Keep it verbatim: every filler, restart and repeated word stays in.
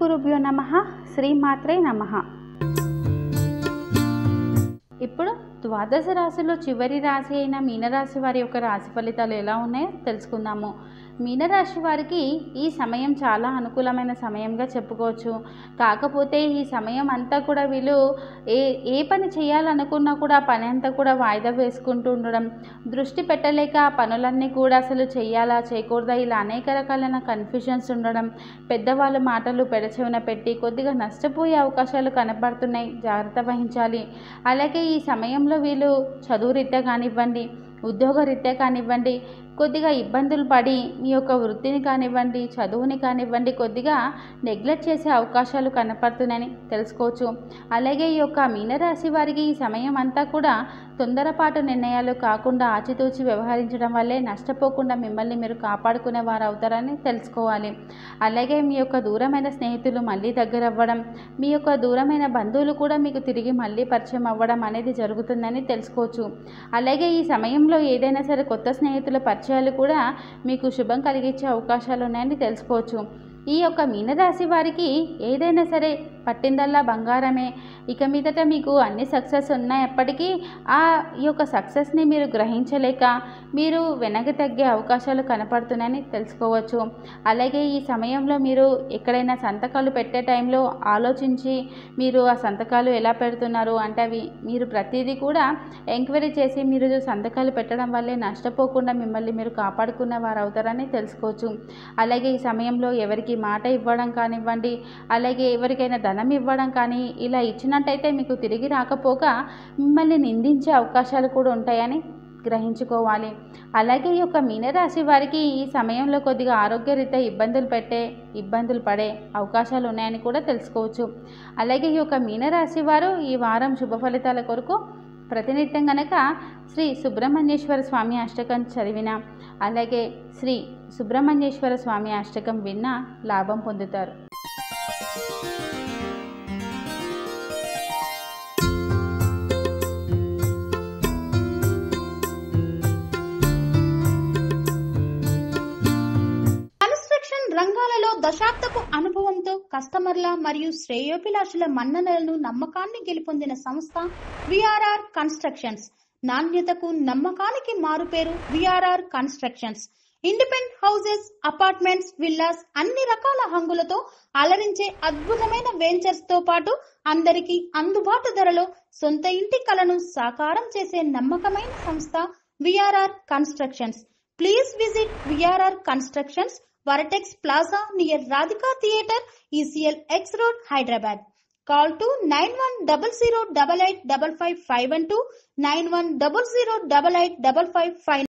గురుభ్యో నమః. శ్రీమాత్రే నమః. ఇప్పుడు ద్వాదశ రాశిలో చివరి రాశి అయిన మీనరాశి వారి యొక్క రాశి ఫలితాలు ఎలా ఉన్నాయో తెలుసుకుందాము. మీనరాశి వారికి ఈ సమయం చాలా అనుకూలమైన సమయంగా చెప్పుకోవచ్చు. కాకపోతే ఈ సమయం అంతా కూడా వీళ్ళు ఏ ఏ పని చేయాలనుకున్నా కూడా ఆ పని అంతా కూడా వాయిదా వేసుకుంటూ ఉండడం, దృష్టి పెట్టలేక ఆ పనులన్నీ కూడా అసలు చేయాలా చేయకూడదా ఇలా అనేక రకాలైన కన్ఫ్యూజన్స్ ఉండడం, పెద్దవాళ్ళ మాటలు పెడచెవిన పెట్టి కొద్దిగా నష్టపోయే అవకాశాలు కనపడుతున్నాయి. జాగ్రత్త వహించాలి. అలాగే ఈ సమయంలో వీళ్ళు చదువు రీత్యా కానివ్వండి, ఉద్యోగ రీత్యా కానివ్వండి, కొద్దిగా ఇబ్బందులు పడి మీ యొక్క వృత్తిని కానివ్వండి, చదువుని కానివ్వండి కొద్దిగా నెగ్లెక్ట్ చేసే అవకాశాలు కనపడుతున్నాయని తెలుసుకోవచ్చు. అలాగే ఈ యొక్క మీనరాశి వారికి ఈ సమయం అంతా కూడా తొందరపాటు నిర్ణయాలు కాకుండా ఆచితూచి వ్యవహరించడం వల్లే నష్టపోకుండా మిమ్మల్ని మీరు కాపాడుకునే వారు అవుతారని తెలుసుకోవాలి. అలాగే మీ యొక్క దూరమైన స్నేహితులు మళ్ళీ దగ్గర అవ్వడం, మీ యొక్క దూరమైన బంధువులు కూడా మీకు తిరిగి మళ్ళీ పరిచయం అవ్వడం అనేది జరుగుతుందని తెలుసుకోవచ్చు. అలాగే ఈ సమయంలో ఏదైనా సరే కొత్త స్నేహితుల పరిచయాలు కూడా మీకు శుభం కలిగించే అవకాశాలు ఉన్నాయని తెలుసుకోవచ్చు. ఈ యొక్క మీనరాశి వారికి ఏదైనా సరే పట్టిందల్లా బంగారమే. ఇక మీదట మీకు అన్ని సక్సెస్ ఉన్నప్పటికీ ఆ ఈ యొక్క సక్సెస్ని మీరు గ్రహించలేక మీరు వెనక్కి తగ్గే అవకాశాలు కనపడుతున్నాయని తెలుసుకోవచ్చు. అలాగే ఈ సమయంలో మీరు ఎక్కడైనా సంతకాలు పెట్టే టైంలో ఆలోచించి మీరు ఆ సంతకాలు ఎలా పెడుతున్నారు అంటే అవి మీరు ప్రతిదీ కూడా ఎంక్వైరీ చేసి మీరు సంతకాలు పెట్టడం వల్లే నష్టపోకుండా మిమ్మల్ని మీరు కాపాడుకున్న వారు అవుతారని తెలుసుకోవచ్చు. అలాగే ఈ సమయంలో ఎవరికి మాట ఇవ్వడం కానివ్వండి, అలాగే ఎవరికైనా ధనం ఇవ్వడం కానీ ఇలా ఇచ్చినట్టయితే మీకు తిరిగి రాకపోగా మిమ్మల్ని నిందించే అవకాశాలు కూడా ఉంటాయని గ్రహించుకోవాలి. అలాగే ఈ యొక్క మీనరాశి వారికి ఈ సమయంలో కొద్దిగా ఆరోగ్యరీత్యా ఇబ్బందులు పెట్టే ఇబ్బందులు పడే అవకాశాలు ఉన్నాయని కూడా తెలుసుకోవచ్చు. అలాగే ఈ యొక్క మీనరాశి వారు ఈ వారం శుభ ఫలితాల కొరకు ప్రతినిత్యం గనక శ్రీ సుబ్రహ్మణ్యేశ్వర స్వామి అష్టకం చదివిన, అలాగే శ్రీ సుబ్రహ్మణ్యేశ్వర స్వామి అష్టకం విన్న లాభం పొందుతారు. రంగాలలో దశాబ్దపు అనుభవంతో కస్టమర్ల మరియు శ్రేయోభిలాషుల మన్ననలను నమ్మకాన్ని గెలుపొందిన సంస్థ విఆర్ఆర్ కన్స్ట్రక్షన్స్. నాణ్యతకు నమ్మకానికి మారుపేరు VRR constructions. Independent houses, apartments, villas అన్ని రకాల హంగులతో అలరించే అద్భుతమైన వెంచర్స్ తో పాటు అందరికీ అందుబాటు ధరలో సొంత ఇంటి కలను సాకారం చేసే నమ్మకమైన సంస్థ VRR constructions. Please visit VRR constructions, Varatex Plaza near Radhika Theatre, E C L X Road, Hyderabad. Call to nine one zero zero eight eight five five five one two, nine one zero zero eight eight five five five.